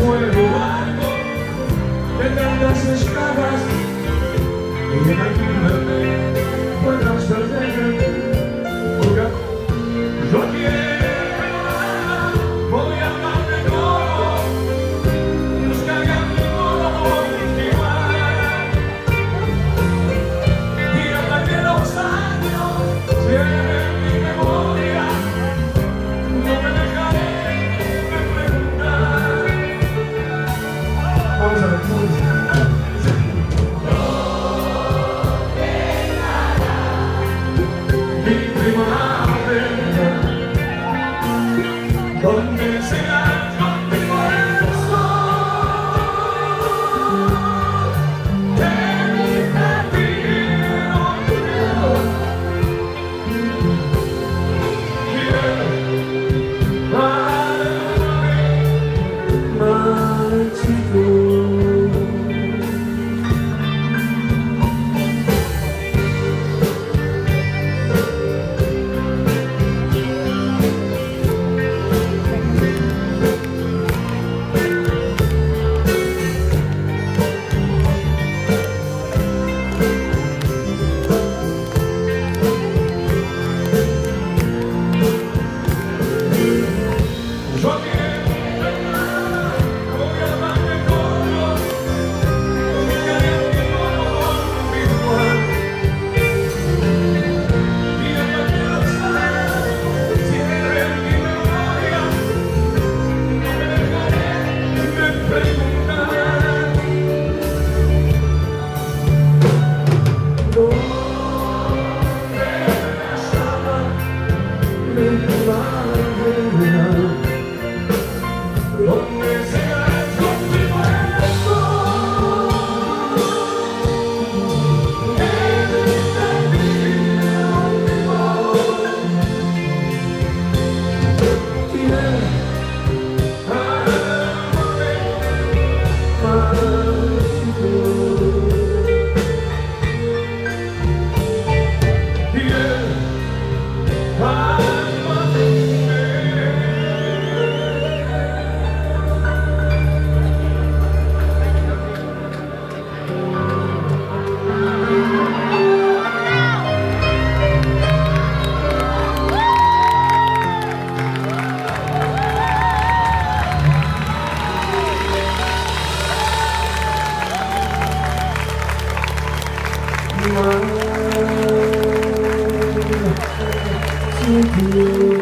fuego barco de tantas esclavas y imagínate puedas perder. Yo quiero, voy a amarte todo, nos cargan mi modo igual. Y hasta que los años lleven mi memoria, no me dejaré de preguntar. Vamos a ver, ¿cómo dice? ¿Dónde será contigo el sol? De mi camino quiero marchito. To you.